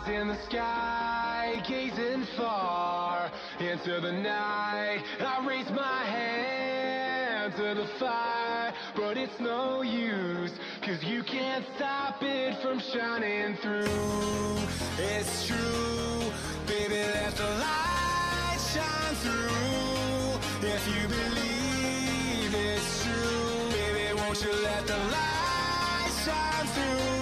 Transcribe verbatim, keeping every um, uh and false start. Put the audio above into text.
eyes in the sky, gazing far into the night. I raise my hand to the fire, but it's no use, cause you can't stop it from shining through. It's true, baby, let the light shine through. If you believe it's true, baby, won't you let the light shine through?